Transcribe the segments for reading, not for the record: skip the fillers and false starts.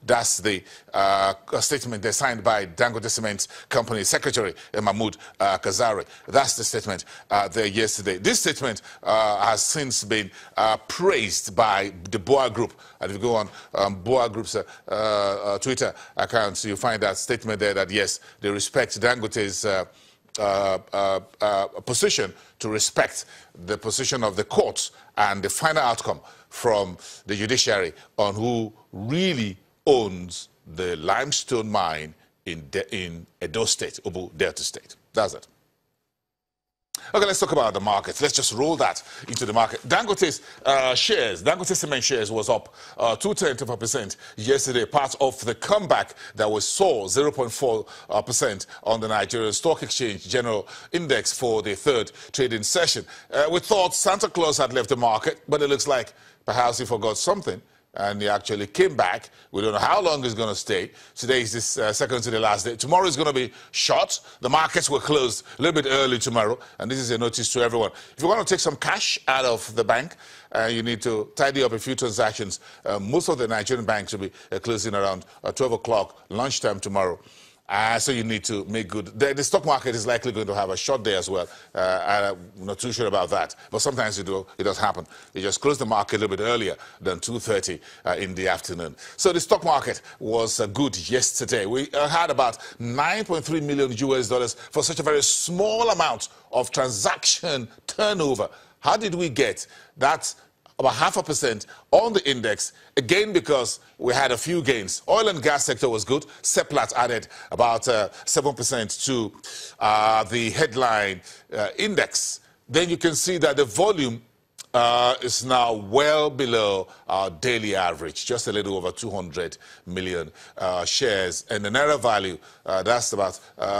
That's the statement there signed by Dangote Cement Company Secretary Mahmood Kazari. That's the statement there yesterday. This statement has since been praised by the Boa Group. And if you go on Boa Group's Twitter accounts, you find that statement there that, yes, they respect Dangote's position to respect the position of the courts and the final outcome from the judiciary on who really owns the limestone mine in Edo State, Obu Delta State. That's it. Okay, let's talk about the markets. Let's just roll that into the market. Dangote's shares, Dangote Cement shares was up 0.2% yesterday, part of the comeback that we saw 0.4% on the Nigerian Stock Exchange General Index for the third trading session. We thought Santa Claus had left the market, but it looks like perhaps he forgot something. And he actually came back. We don't know how long he's going to stay. Today is this second to the last day. Tomorrow is going to be short. The markets were closed a little bit early tomorrow. And this is a notice to everyone. If you want to take some cash out of the bank, you need to tidy up a few transactions. Most of the Nigerian banks will be closing around 12 o'clock lunchtime tomorrow. So you need to make good. The stock market is likely going to have a short day as well. I'm not too sure about that. But sometimes it does happen. You just close the market a little bit earlier than 2:30 in the afternoon. So the stock market was good yesterday. We had about $9.3 million US for such a very small amount of transaction turnover. How did we get that? About 0.5% on the index, again because we had a few gains. Oil and gas sector was good. Seplat added about 7% to the headline index. Then you can see that the volume is now well below our daily average, just a little over 200 million shares. And the Naira value, that's about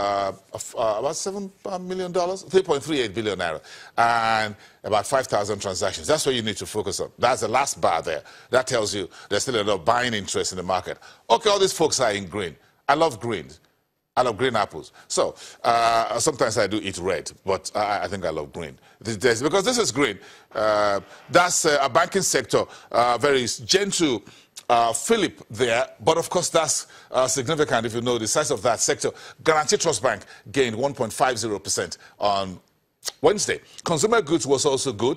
$7 million, 3.38 billion Naira. And about 5,000 transactions. That's what you need to focus on. That's the last bar there. That tells you there's still a lot of buying interest in the market. Okay, all these folks are in green. I love green. I love green apples. So sometimes I do eat red, but I think I love green. Because this is green. That's a banking sector, very gentle Philip there. But of course, that's significant if you know the size of that sector. Guarantee Trust Bank gained 1.50% on Wednesday. Consumer goods was also good.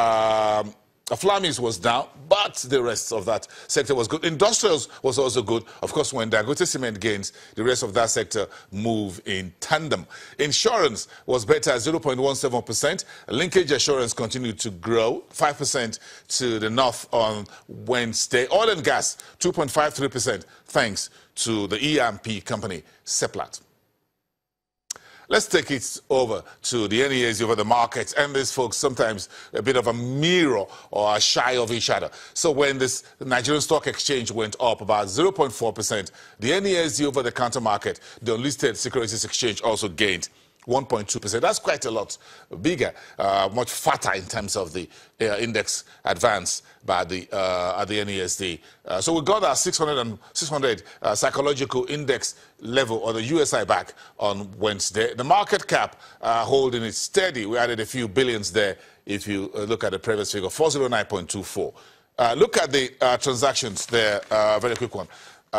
Flamis was down, but the rest of that sector was good. Industrials was also good. Of course, when Dangote Cement gains, the rest of that sector move in tandem. Insurance was better at 0.17%. Linkage assurance continued to grow, 5% to the north on Wednesday. Oil and gas, 2.53%, thanks to the EMP company, Seplat. Let's take it over to the NEAs over the markets. And these folks sometimes a bit of a mirror or a shy of each other. So when this Nigerian Stock Exchange went up about 0.4%, the NEAs over the counter market, the unlisted securities exchange, also gained 1.2%. That's quite a lot bigger, much fatter in terms of the index advance by the NESD. So we got our 600 psychological index level, or the USI, back on Wednesday. The market cap holding it steady. We added a few billions there if you look at the previous figure, 409.24. Look at the transactions there, very quick one.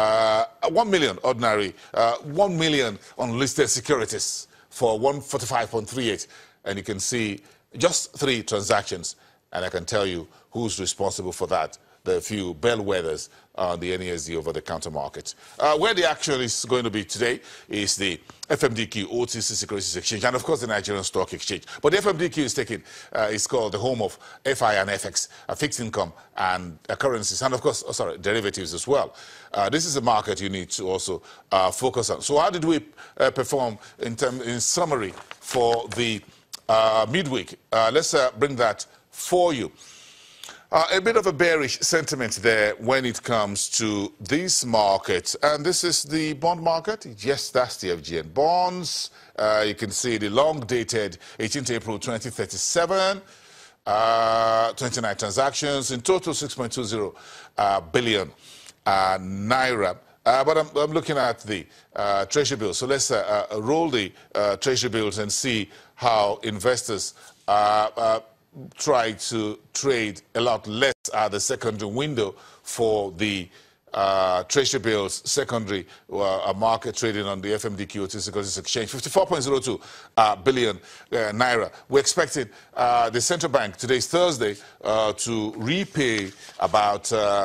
1 million ordinary, 1 million unlisted securities for 145.38, and you can see just 3 transactions, and I can tell you who's responsible for that. There are a few bellwethers on the NESD over the counter market. Where the action is going to be today is the FMDQ OTC Securities Exchange, and of course the Nigerian Stock Exchange. But the FMDQ is taken, it's called the home of FI and FX, fixed income and currencies, and of course, derivatives as well. This is a market you need to also focus on. So how did we perform in summary for the midweek? Let's bring that for you. A bit of a bearish sentiment there when it comes to this market. And this is the bond market. Yes, that's the FGN bonds. You can see the long-dated 18th April 2037, 29 transactions, in total 6.20 billion Naira. But I'm looking at the treasury bills. So let's roll the treasury bills and see how investors try to trade a lot less at the secondary window for the Treasury bills, secondary market trading on the FMDQ Securities Exchange, 54.02 billion naira. We're expecting the central bank, today's Thursday, to repay about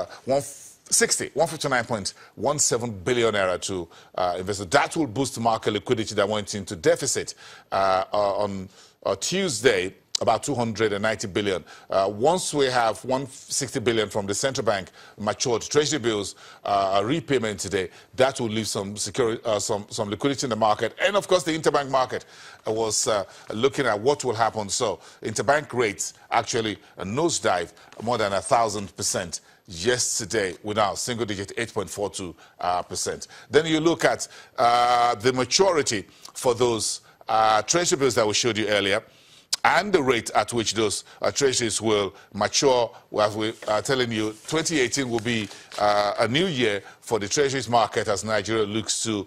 159.17 billion naira to investors. That will boost market liquidity that went into deficit on Tuesday, about 290 billion. Once we have 160 billion from the central bank matured treasury bills repayment today, that will leave some security, some liquidity in the market. And of course, the interbank market was looking at what will happen. So interbank rates actually nosedive more than 1,000% yesterday with our single digit 8.42%. Then you look at the maturity for those treasury bills that we showed you earlier, and the rate at which those treasuries will mature. As we are telling you, 2018 will be a new year for the treasuries market as Nigeria looks to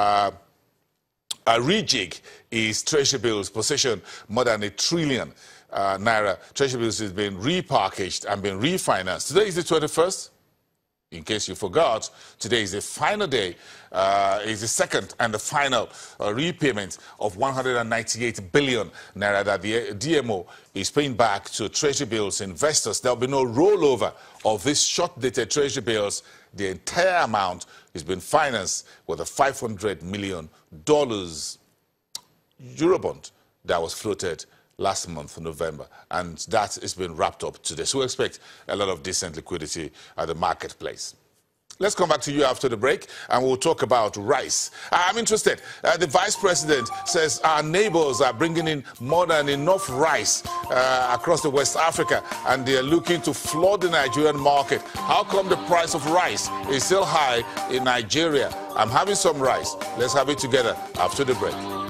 rejig its treasury bills position. More than 1 trillion naira treasury bills has been repackaged and been refinanced. Today is the 21st. In case you forgot, today is the final day, is the second and the final repayment of 198 billion naira that the DMO is paying back to treasury bills investors. There will be no rollover of these short-dated treasury bills. The entire amount has been financed with a $500 million Eurobond that was floated last month, November, and that has been wrapped up today. So we expect a lot of decent liquidity at the marketplace. Let's come back to you after the break, and we'll talk about rice. I'm interested. The vice president says our neighbors are bringing in more than enough rice across the West Africa, and they're looking to flood the Nigerian market. How come the price of rice is still high in Nigeria? I'm having some rice. Let's have it together after the break.